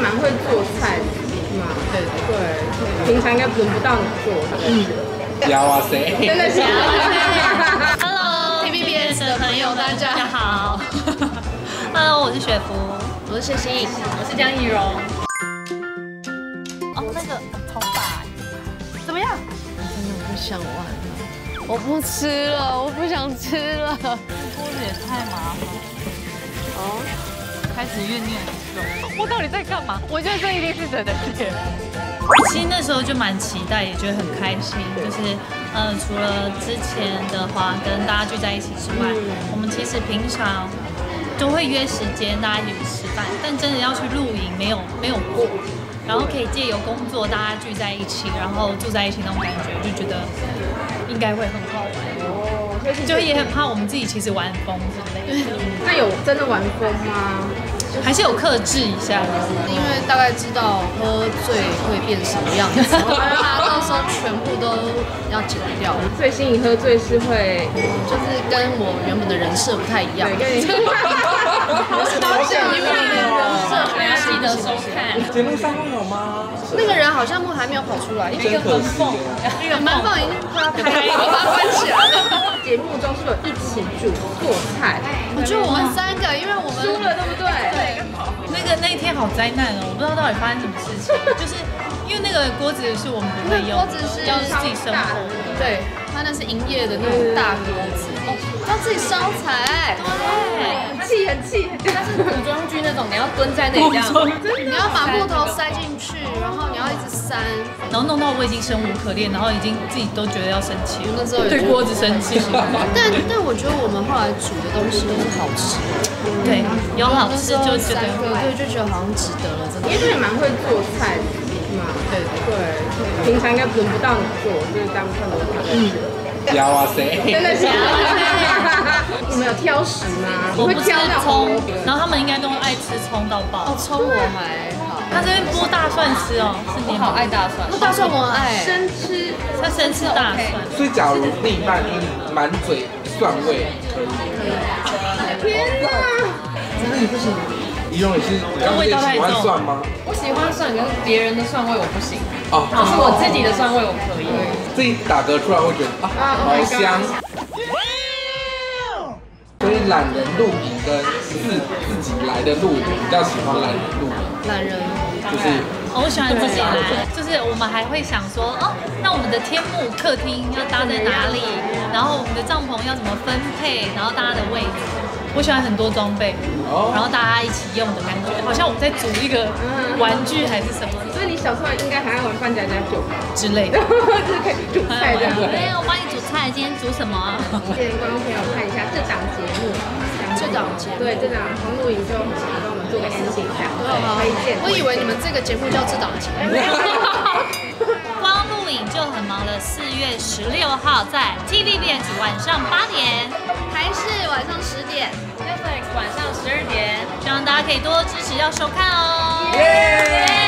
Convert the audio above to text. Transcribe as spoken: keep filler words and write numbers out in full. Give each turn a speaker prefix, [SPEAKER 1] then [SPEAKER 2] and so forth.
[SPEAKER 1] 蛮会做菜的嘛，对对，平常应该轮不到你做的。嗯，
[SPEAKER 2] 有啊，谁？
[SPEAKER 1] 真的是。
[SPEAKER 3] Hello，T V B S 的朋友，大家好。Hello， 我是雪芙，
[SPEAKER 4] 我是谢欣，
[SPEAKER 3] 我是江怡蓉。哦，那个头发怎么样？
[SPEAKER 4] 我真的不想玩了，我不吃了，我不想吃了。
[SPEAKER 3] 锅子也太麻烦。
[SPEAKER 4] 哦，
[SPEAKER 3] 开始怨念很重。
[SPEAKER 4] 我到底在干嘛？我觉得这一定是真的事。
[SPEAKER 3] 其实那时候就蛮期待，也觉得很开心，就是呃，除了之前的华灯大家聚在一起之外，我们其实平常都会约时间大家一起吃饭，但真的要去露营没有没有过，然后可以借由工作大家聚在一起，然后住在一起那种感觉，就觉得应该会很好玩。哦，就也很怕我们自己其实玩疯之类的。
[SPEAKER 1] 那有真的玩疯吗？
[SPEAKER 3] 还是有克制一下，
[SPEAKER 4] 因为大概知道喝醉会变什么样子，怕到时候全部都要剪掉。
[SPEAKER 1] 所以心怡喝醉是会，
[SPEAKER 4] 就是跟我原本的人设不太一样。
[SPEAKER 1] 对，跟你。
[SPEAKER 4] 好像原本的人设，
[SPEAKER 3] 大家记得收看。
[SPEAKER 2] 节目上会有吗？
[SPEAKER 4] 那个人好像目还没有跑出来，一
[SPEAKER 2] 真可惜。
[SPEAKER 4] 那个门缝已经快要开了，我把它关起来了。
[SPEAKER 1] 节目中是不是有一起煮做菜？
[SPEAKER 4] 我觉得我们三个，因为我们
[SPEAKER 1] 输了，对不对？对。
[SPEAKER 3] 那个那一天好灾难哦，我不知道到底发生什么事情，就是因为那个锅子是我们不会用，
[SPEAKER 4] 锅子是
[SPEAKER 3] 要自己生火，
[SPEAKER 4] 对，它那是营业的那种大锅子，哦，要自己烧柴，
[SPEAKER 3] 对，
[SPEAKER 1] 很气很气。
[SPEAKER 4] 它是古装剧那种，你要蹲在那里这样，你要把木头塞进去，然后你要一直扇，
[SPEAKER 3] 然后弄到我已经生无可恋，然后已经自己都觉得要生气了，
[SPEAKER 4] 那时候
[SPEAKER 3] 对锅子生气。
[SPEAKER 4] 但但我觉得我们后来煮的东西都是好吃，
[SPEAKER 3] 对，有好吃就觉得，
[SPEAKER 4] 对，就觉得好像值得了，真的。
[SPEAKER 1] 因为你蛮会做菜的嘛，对对，平常应该轮不到你做，就是大部分都是他在做。
[SPEAKER 2] 有啊，谁？
[SPEAKER 1] 真的是。你们有挑食吗？
[SPEAKER 3] 我不吃葱，然
[SPEAKER 1] 后
[SPEAKER 3] 后他们应该都爱吃葱到爆。
[SPEAKER 4] 哦，葱我还好。
[SPEAKER 3] 他这边剥大蒜吃哦，是你
[SPEAKER 4] 好爱大蒜，大蒜我爱。
[SPEAKER 1] 生吃，
[SPEAKER 3] 他生吃大蒜。
[SPEAKER 2] 所以假如另一半满嘴蒜味，可以。
[SPEAKER 1] 天哪！
[SPEAKER 4] 真的不行。
[SPEAKER 2] 怡蓉也是，你刚才喜欢蒜吗？
[SPEAKER 4] 我喜欢蒜，可是别人的蒜味我不行。
[SPEAKER 2] 哦，
[SPEAKER 4] 可是我自己的蒜味我可以。
[SPEAKER 2] 自己打嗝出来会觉得啊，好香。所以懒人露营跟自自己来的露营，比较喜欢懒人露营。
[SPEAKER 4] 懒人
[SPEAKER 2] 就是，
[SPEAKER 3] 我喜欢自己来，就是我们还会想说，哦，那我们的天幕客厅要搭在哪里，然后我们的帐篷要怎么分配，然后大家的位置。我喜欢很多装备，然后大家一起用的感觉，好像我们在组一个玩具还是什么。
[SPEAKER 1] 所以你小时候应该还爱玩扮家家酒
[SPEAKER 3] 之类的，
[SPEAKER 1] 就是可以煮菜的。
[SPEAKER 3] 哎，我帮你煮菜，今天煮什么？
[SPEAKER 1] 建议观众朋友看一下这档节目，
[SPEAKER 4] 这档节目
[SPEAKER 1] 对这档黄露营就很想帮我们做个 ending 一下，推荐。
[SPEAKER 4] 我以为你们这个节目叫这档节目。
[SPEAKER 3] 光录影就很忙的四月十六号在 T V B S 晚上八点，
[SPEAKER 4] 还是晚上十点
[SPEAKER 3] ，Netflix 晚上十二点，希望大家可以多多支持，要收看哦。
[SPEAKER 2] 耶！